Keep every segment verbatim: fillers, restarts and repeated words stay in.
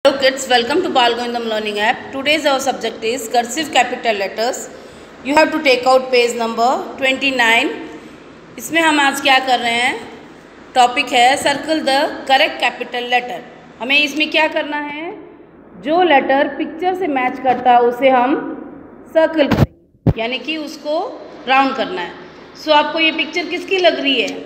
Hello kids, welcome to Bal Govindam Learning App. Today's our subject is cursive capital letters. You have to take out page number twenty-nine. इसमें हम आज क्या कर रहे हैं, topic है circle the correct capital letter. हमें इसमें क्या करना है, जो लेटर पिक्चर से मैच करता है उसे हम सर्कल करेंगे, यानी कि उसको राउंड करना है. सो so, आपको ये पिक्चर किसकी लग रही है?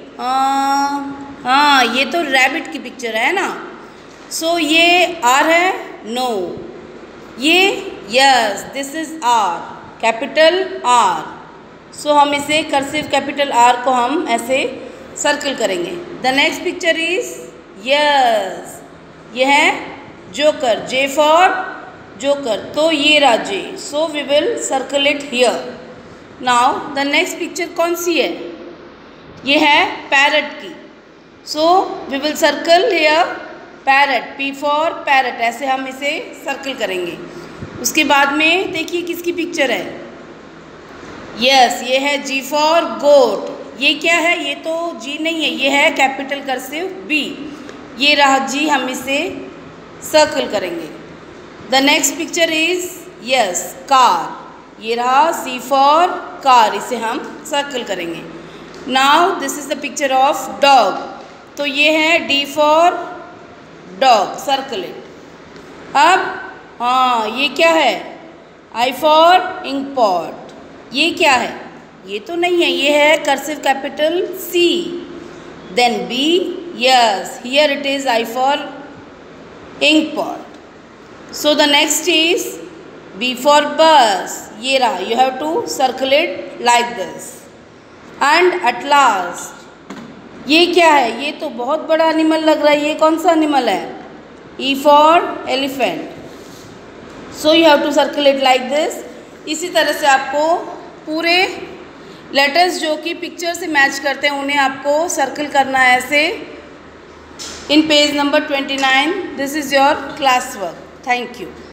हाँ, ये तो रैबिट की पिक्चर है ना. सो so, ये आर है? नो. ये yes, this is R, capital R. So हम इसे कर्सिव कैपिटल आर को हम ऐसे सर्कल करेंगे. The next picture is yes, ये है जोकर, जे फॉर जोकर, तो ये रहा J. So we will circle it here. Now the next picture कौन सी है? ये है पैरट की. So we will circle here parrot, P for parrot, ऐसे हम इसे सर्कल करेंगे. उसके बाद में देखिए किसकी पिक्चर है. यस, ये है जी फॉर गोट. ये क्या है? ये तो जी नहीं है, ये है कैपिटल कर्सिव बी. ये रहा जी, हम इसे सर्कल करेंगे. The next picture is yes car. ये रहा सी फॉर कार, इसे हम सर्कल करेंगे. Now this is the picture of dog. तो ये है D for dog, circle it. अब हाँ, ये क्या है? I for ink pot. ये क्या है? ये तो नहीं है, ये है cursive capital C. Then B, yes, here it is I for ink pot. So the next is B for bus. ये रहा, you have to circle it like this. And at last ये क्या है? ये तो बहुत बड़ा एनिमल लग रहा है. ये कौन सा एनिमल है? E for elephant. So you have to circle it like this. इसी तरह से आपको पूरे लेटर्स जो कि पिक्चर से मैच करते हैं उन्हें आपको सर्कल करना है ऐसे in page number twenty nine. This is your class work. Thank you.